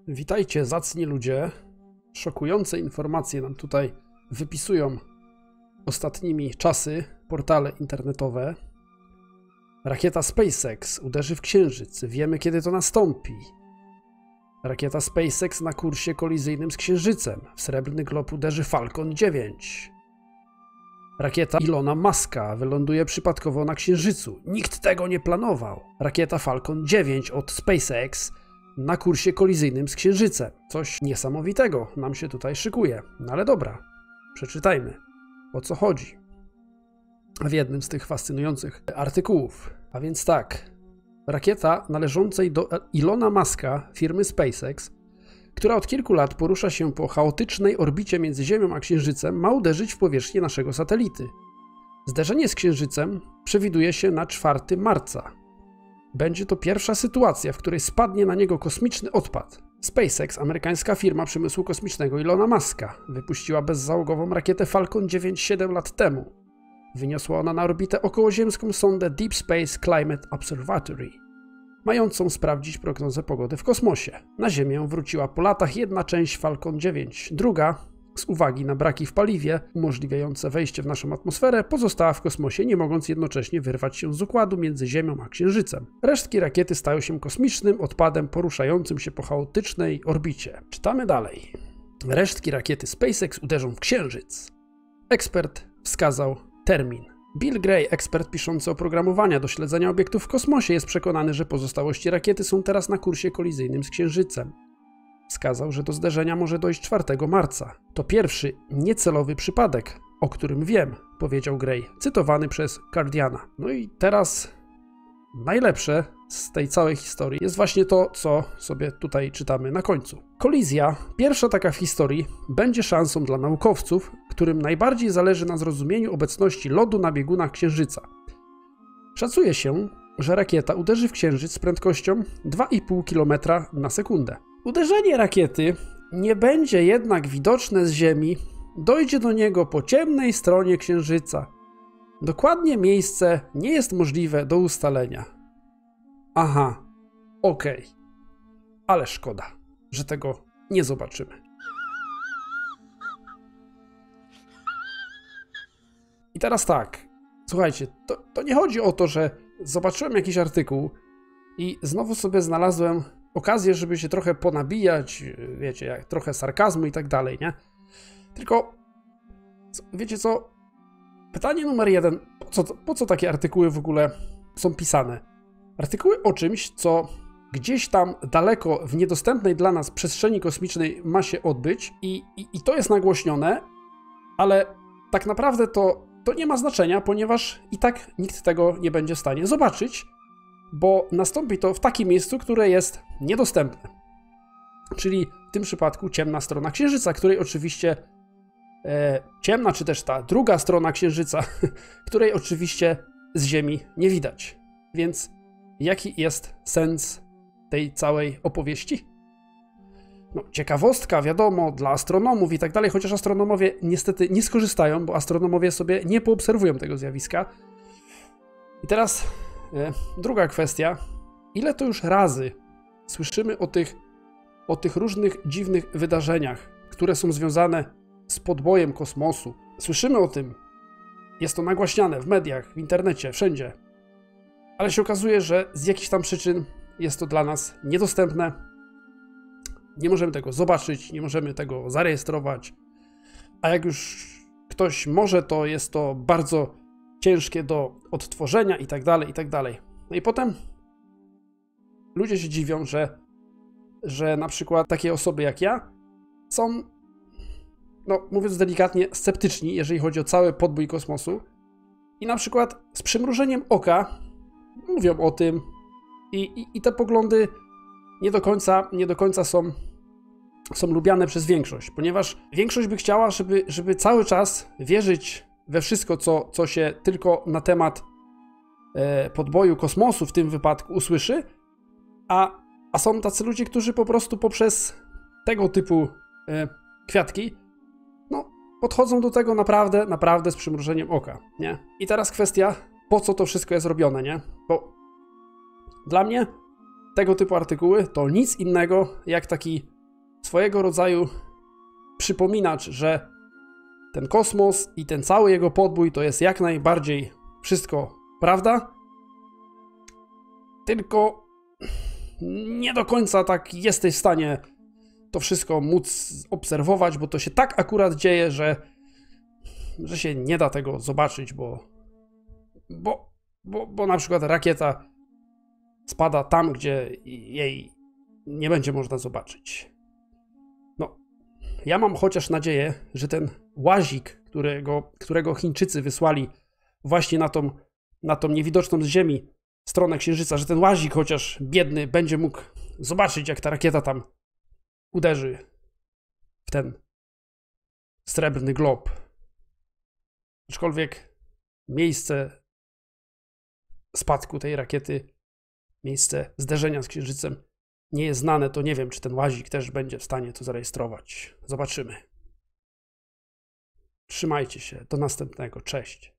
Witajcie, zacni ludzie. Szokujące informacje nam tutaj wypisują ostatnimi czasy portale internetowe. Rakieta SpaceX uderzy w Księżyc. Wiemy, kiedy to nastąpi. Rakieta SpaceX na kursie kolizyjnym z Księżycem. W srebrny glob uderzy Falcon 9. Rakieta Ilona Muska wyląduje przypadkowo na Księżycu. Nikt tego nie planował. Rakieta Falcon 9 od SpaceX na kursie kolizyjnym z Księżycem. Coś niesamowitego nam się tutaj szykuje. No ale dobra, przeczytajmy, o co chodzi w jednym z tych fascynujących artykułów. A więc tak, rakieta należącej do Ilona Muska, firmy SpaceX, która od kilku lat porusza się po chaotycznej orbicie między Ziemią a Księżycem, ma uderzyć w powierzchnię naszego satelity. Zderzenie z Księżycem przewiduje się na 4 marca. Będzie to pierwsza sytuacja, w której spadnie na niego kosmiczny odpad. SpaceX, amerykańska firma przemysłu kosmicznego Ilona Muska, wypuściła bezzałogową rakietę Falcon 9 7 lat temu. Wyniosła ona na orbitę okołoziemską sondę Deep Space Climate Observatory, mającą sprawdzić prognozę pogody w kosmosie. Na Ziemię wróciła po latach jedna część Falcon 9, druga, z uwagi na braki w paliwie umożliwiające wejście w naszą atmosferę, pozostała w kosmosie, nie mogąc jednocześnie wyrwać się z układu między Ziemią a Księżycem. Resztki rakiety stają się kosmicznym odpadem poruszającym się po chaotycznej orbicie. Czytamy dalej. Resztki rakiety SpaceX uderzą w Księżyc. Ekspert wskazał termin. Bill Gray, ekspert piszący oprogramowania do śledzenia obiektów w kosmosie, jest przekonany, że pozostałości rakiety są teraz na kursie kolizyjnym z Księżycem. Wskazał, że do zderzenia może dojść 4 marca. To pierwszy niecelowy przypadek, o którym wiem, powiedział Gray, cytowany przez Guardiana. No i teraz najlepsze z tej całej historii jest właśnie to, co sobie tutaj czytamy na końcu. Kolizja, pierwsza taka w historii, będzie szansą dla naukowców, którym najbardziej zależy na zrozumieniu obecności lodu na biegunach Księżyca. Szacuje się, że rakieta uderzy w Księżyc z prędkością 2,5 km na sekundę. Uderzenie rakiety nie będzie jednak widoczne z Ziemi, dojdzie do niego po ciemnej stronie Księżyca. Dokładnie miejsce nie jest możliwe do ustalenia. Aha, okej. Ale szkoda, że tego nie zobaczymy. I teraz tak, słuchajcie, to nie chodzi o to, że zobaczyłem jakiś artykuł i znowu sobie znalazłem okazję, żeby się trochę ponabijać, wiecie, jak trochę sarkazmu i tak dalej, nie? Tylko, wiecie co, pytanie numer 1, po co takie artykuły w ogóle są pisane? Artykuły o czymś, co gdzieś tam daleko w niedostępnej dla nas przestrzeni kosmicznej ma się odbyć i to jest nagłośnione, ale tak naprawdę to nie ma znaczenia, ponieważ i tak nikt tego nie będzie w stanie zobaczyć, bo nastąpi to w takim miejscu, które jest niedostępne. Czyli w tym przypadku ciemna strona Księżyca, której oczywiście ciemna, czy też ta druga strona Księżyca, której oczywiście z Ziemi nie widać. Więc jaki jest sens tej całej opowieści? No, ciekawostka, wiadomo, dla astronomów i tak dalej, chociaż astronomowie niestety nie skorzystają, bo astronomowie sobie nie poobserwują tego zjawiska. I teraz druga kwestia. Ile to już razy słyszymy o tych różnych dziwnych wydarzeniach, które są związane z podbojem kosmosu. Słyszymy o tym, jest to nagłaśniane w mediach, w internecie, wszędzie. Ale się okazuje, że z jakichś tam przyczyn jest to dla nas niedostępne. Nie możemy tego zobaczyć, nie możemy tego zarejestrować. A jak już ktoś może, to jest to bardzo ciężkie do odtworzenia i tak dalej, i tak dalej. No i potem ludzie się dziwią, że na przykład takie osoby jak ja są, no mówiąc delikatnie, sceptyczni, jeżeli chodzi o cały podbój kosmosu i na przykład z przymrużeniem oka mówią o tym i te poglądy nie do końca są lubiane przez większość, ponieważ większość by chciała, żeby cały czas wierzyć we wszystko, co się tylko na temat podboju kosmosu w tym wypadku usłyszy, a są tacy ludzie, którzy po prostu poprzez tego typu kwiatki podchodzą do tego naprawdę z przymrużeniem oka, nie? I teraz kwestia, po co to wszystko jest robione, nie? Bo dla mnie tego typu artykuły to nic innego jak taki swojego rodzaju przypominacz, że ten kosmos i ten cały jego podbój to jest jak najbardziej wszystko prawda, tylko nie do końca tak jesteś w stanie to wszystko móc obserwować, bo to się tak akurat dzieje, że się nie da tego zobaczyć, bo na przykład rakieta spada tam, gdzie jej nie będzie można zobaczyć. No, ja mam chociaż nadzieję, że ten łazik, którego Chińczycy wysłali właśnie na tą niewidoczną z Ziemi stronę Księżyca, że ten łazik chociaż biedny będzie mógł zobaczyć, jak ta rakieta tam uderzy w ten srebrny glob. Aczkolwiek miejsce spadku tej rakiety, miejsce zderzenia z Księżycem nie jest znane, to nie wiem, czy ten łazik też będzie w stanie to zarejestrować. Zobaczymy. Trzymajcie się. Do następnego. Cześć.